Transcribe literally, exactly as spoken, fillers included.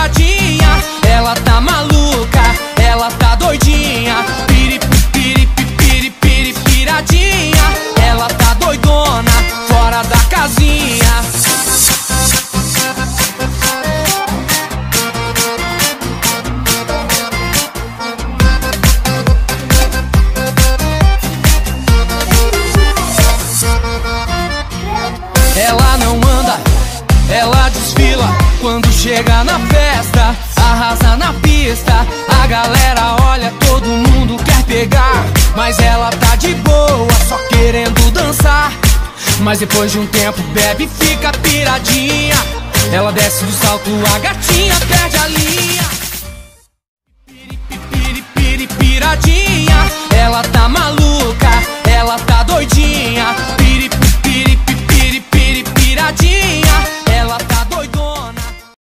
piradinha. Ela tá maluca, ela tá doidinha. Piri, piri, piri, piri, piradinha. Ela tá doidona, fora da casinha. Ela não anda, ela desfila. Quando chega na festa, arrasa na pista. A galera olha, todo mundo quer pegar, mas ela tá de boa, só querendo dançar. Mas depois de um tempo bebe e fica piradinha. Ela desce do salto, a gatinha perde a linha. Piri, piri, piri, piradinha. Ela tá maluca, ela tá doidinha.